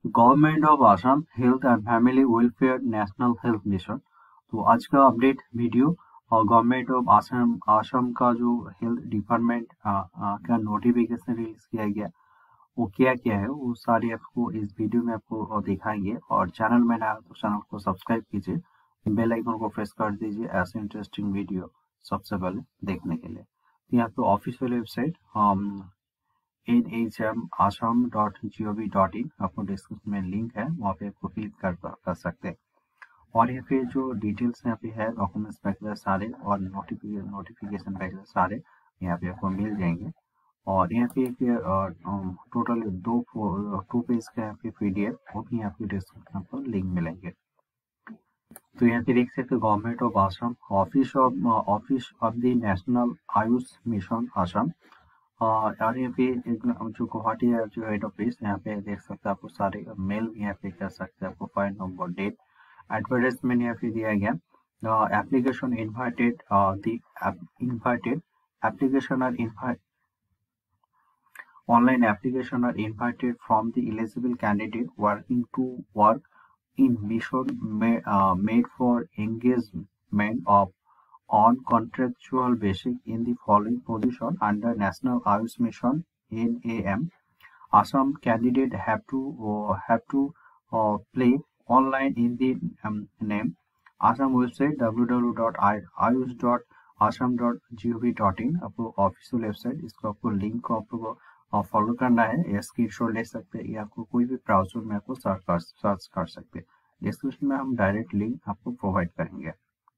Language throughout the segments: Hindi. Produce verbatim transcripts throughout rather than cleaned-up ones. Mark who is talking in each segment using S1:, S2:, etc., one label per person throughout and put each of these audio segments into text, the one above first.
S1: Government of Assam health and family welfare national health mission. तो आज का अपडेट वीडियो और गवर्नमेंट ऑफ आसाम आसाम का जो हेल्थ डिपार्टमेंट का नोटिफिकेशन रिलीज किया गया वो क्या क्या है वो सारी आपको इस वीडियो में आपको दिखाएंगे। और चैनल में नया तो चैनल को सब्सक्राइब कीजिए, बेल आइकन को प्रेस कर दीजिए ऐसे इंटरेस्टिंग वीडियो सबसे पहले देखने के लिए। तो यहाँ पे official website N H M Assam dot G O V dot in आपको डिस्क्रिप्शन में लिंक है, वहाँ पे आपको क्लिक कर कर सकते हैं। और यहाँ पे जो डिटेल्स यहाँ पे है डॉक्यूमेंट्स वगैरह सारे और नोटिफिकेशन नोटिफिकेशन वगैरह सारे यहाँ पे आपको मिल जाएंगे। और यहाँ पे एक टोटल दो टू पेज का यहाँ पे पीडीएफ वो भी यहाँ पे डिस्क्रिप्शन पर लिंक मिलेंगे। तो यहाँ पे देख सकते government of Assam office of office of the national Ayush mission Assam. और यहाँ पे जो गुवाहाटी है जो हेड ऑफिस यहाँ पे देख सकते हैं आपको सारे मेल भी यहाँ पे कर सकते हैं आपको फाइल नंबर डेट एडवर्टाइजमेंट यहाँ पे दिया गया। Application invited the invited application are invite online application are invited from the eligible candidate working to work in mission may, uh, made for engagement of on contractual basis in the following position under National Ayush Mission N A M. Assam candidate have to uh, have to uh, play online in the um, name Assam website w w w dot ayush dot assam dot gov dot in आपको ऑफिशियल वेबसाइट इसको आपको लिंक को आपको फॉलो करना है या स्क्रीनशॉट ले सकते हैं या आपको कोई भी ब्राउजर में आपको सर्च कर सर्च कर सकते हैं। डिस्क्रिप्शन में हम डायरेक्ट लिंक आपको प्रोवाइड करेंगे।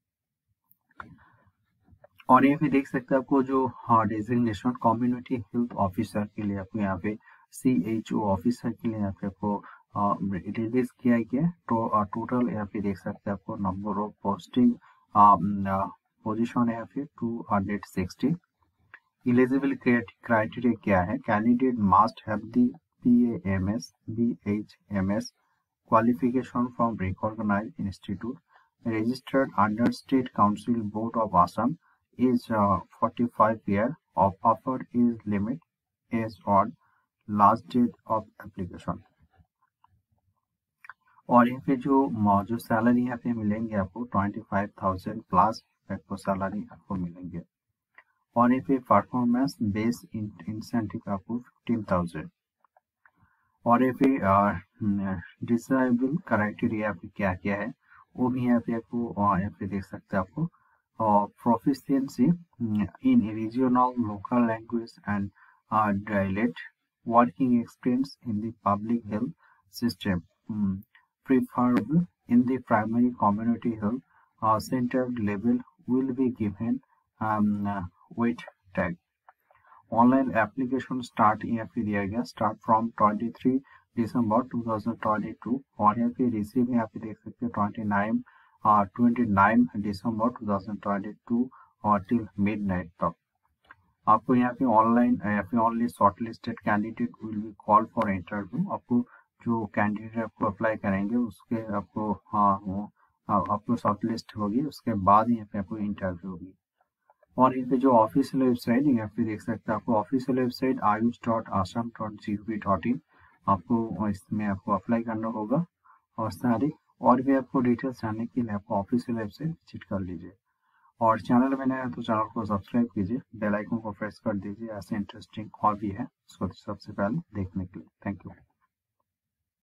S1: और ये भी देख सकते हैं आपको जो डेजिग्नेशन कम्युनिटी हेल्थ ऑफिसर के लिए आपको यहाँ पे सी एच ओ ऑफिसर के लिए यहाँ पे आपको रिलीज किया गया। तो टोटल यहाँ पे देख सकते हैं आपको नंबर ऑफ पोस्टिंग पोजिशन है यहाँ पे two hundred sixty. Eligible criteria क्या है? Candidate must have the P A M S B H M S qualification from recognized institute, registered under State Council Board of Assam, is uh, forty-five year of offer is limit is on last date of application। और यहाँ पे जो जो सैलरी यहाँ पे मिलेंगे आपको ट्वेंटी फाइव थाउजेंड प्लस आपको सैलरी आपको मिलेंगे। और यहाँ पे परफॉर्मेंस बेस इंसेंटिव आपको फिफ्टीन थाउजेंड। और यहाँ पे डिसेबल क्राइटेरिया पे क्या क्या है वो भी यहाँ पे आपको यहाँ पे देख सकते हैं आपको proficiency in regional local language and dialect, working experience in the public health system, preferable in the primary community health centre level will be given weightage. Online application start यहाँ पे दिया गया start from twenty three December two thousand twenty two. और यहाँ पे रिसीव यहाँ पे देख सकते हैं twenty nine twenty nine December two thousand twenty two और टिल मिड नाइट तक आपको यहाँ पे ऑनलाइन यहाँ पे only shortlisted candidate will be call for interview. आपको जो कैंडिडेट आपको अप्लाई करेंगे उसके आपको हाँ आपको शॉर्ट लिस्ट होगी उसके बाद यहाँ पे आपको इंटरव्यू होगी। और यहाँ पे जो ऑफिशियल वेबसाइट यहाँ पे देख सकते हैं आपको official website Ayush dot Assam dot G O V dot in आपको इसमें आपको अप्लाई करना होगा। और सारी और भी आपको डिटेल्स जानने के लिए आपको ऑफिशियल वेबसाइट विजिट कर लीजिए। और चैनल में नया है तो चैनल को सब्सक्राइब कीजिए, बेल आइकन को प्रेस कर दीजिए ऐसे इंटरेस्टिंग और भी है उसको सबसे पहले देखने के लिए। Thank you.